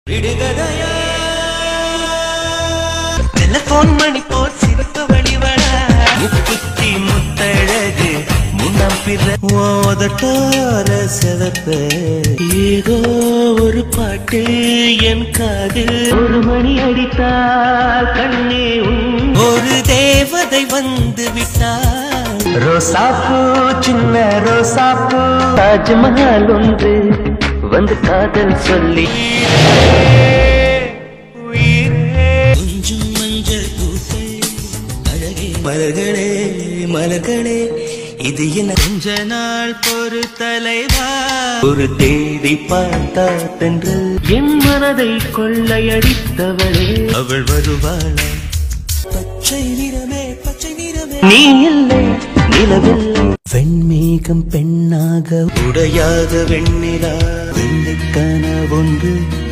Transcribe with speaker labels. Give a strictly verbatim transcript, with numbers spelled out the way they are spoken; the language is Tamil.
Speaker 1: டெலிபோன் மணி போல் சிரிப்பு வழிவட முக்குத்தி முத்தழகு முன்னம் பிற ஓதட்டார செவப்ப ஏதோ ஒரு பாட்டு என் காதில் ஒரு மணி அடித்தால் கண்ணே ஒரு தேவதை வந்து விட்டாள் ரோசாப்பூ சின்ன ரோசாப்பூ தாஜ்மஹால் ஒன்று வந்து காதல் சொல்லி கொஞ்சம் மஞ்சள் பூசை அழகே மலர்களே மலர்களே இது என்ன கொஞ்ச நாள் பொறு தலைவா ஒரு தேடி பார்த்தா தென்றல் என் மனதை கொள்ளையடித்தவளே அவள் வருவாளா பச்சை நிறமே பச்சை நிறமே நீ இல்லை நிலவில்லை வெண்மேகம் பெண்ணாக உடையாத வெண்ணிலா வெள்ளைக்கான ஒன்று